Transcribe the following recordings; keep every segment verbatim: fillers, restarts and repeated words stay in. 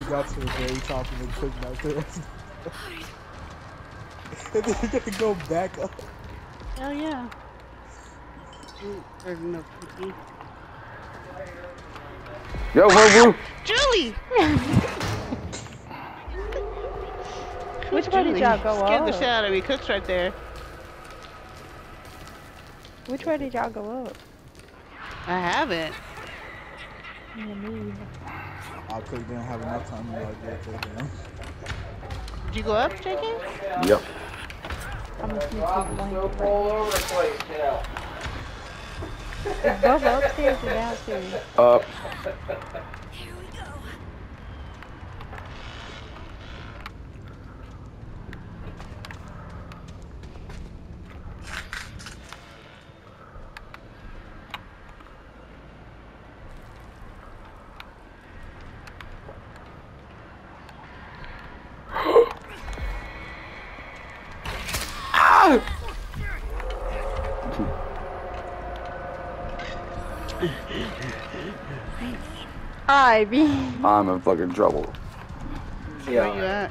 got to the very top and then click back to the rest. And then you're gonna go back up. Hell yeah. Or no, Pinky. Yo, woo woo. Julie! Which way did y'all go Scared the up? shit out of me. Cook's right there. Which way did y'all go up? I haven't. Yeah, me either. I could didn't have enough time to like get it down. Did you go up, J K? Yep. I'm gonna sneak this blanket. Is Bubba upstairs or downstairs? Up. Here we go. Ivy. I'm in fucking trouble. Where you at?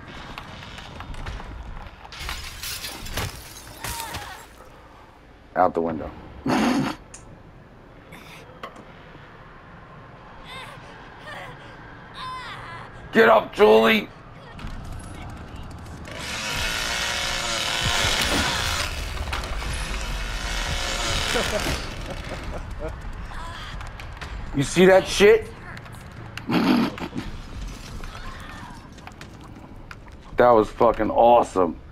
Out the window. Get up, Julie! You see that shit? That was fucking awesome.